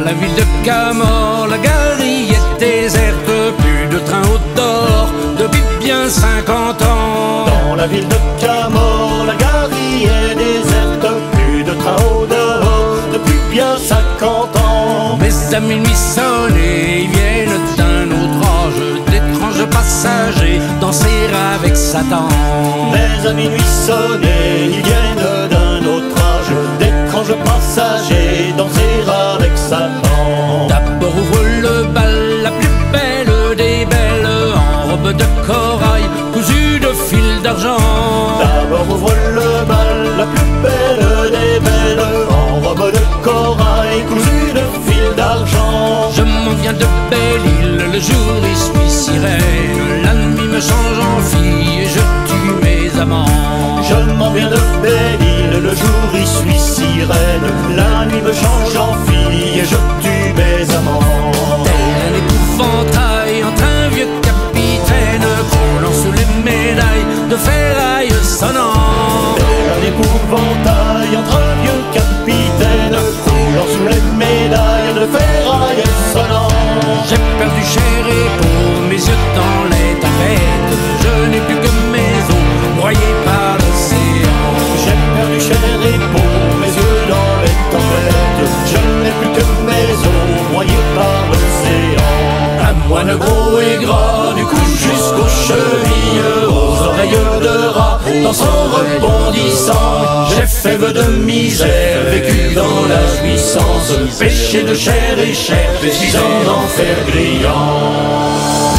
la ville de Camors, la gare y est déserte, plus de train au dehors depuis bien 50 ans. Dans la ville de Camors, la gare y est déserte, plus de train au dehors depuis bien 50 ans. Mais à minuit sonné, ils viennent d'un autre âge, d'étranges passagers danser avec Satan. Mais à minuit sonné, ils viennent d'un autre âge, d'étranges passagers danser avec Satan. D'abord ouvre le bal, la plus belle des belles, en robe de corail cousue de fil d'argent. D'abord ouvre le bal, la plus belle des belles, en robe de corail cousue de fil d'argent. Je m'en viens de Belle-Île, le jour y suis sirène, la nuit me change en fille et je tue mes amants. Je m'en viens de Belle-Île, le jour y suis sirène, la nuit me change en fille et je tue mes amants. Tel un épouvantail entre un vieux capitaine croulant sous les médailles de ferraille sonnant. Tel un épouvantail entre un vieux capitaine croulant sous les médailles de ferraille sonnant. J'ai perdu chair et peau, mes yeux dans les tempêtes, je n'ai plus que mes os broyés par l'océan. J'ai perdu chair et peau, mes yeux dans les tempêtes, je n'ai plus que mes os broyés par l'océan. Un moine gros et gras, du cou jusqu'aux chevilles, aux oreilles de rat, dans son rebondissant. J'ai fait vœu de misère, vécu dans la jouissance, péché de chair et chair, suis en enfer grillant.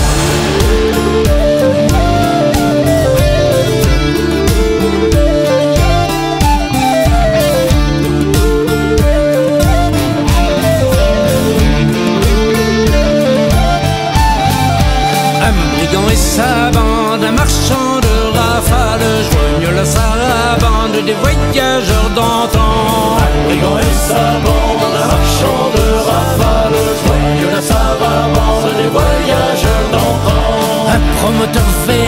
Et sa bande, un marchand de rafale, joignent la sarabande des voyageurs d'antan. Un brigand et sa bande, un marchand de rafale, joignent la sarabande des voyageurs d'antan. Un promoteur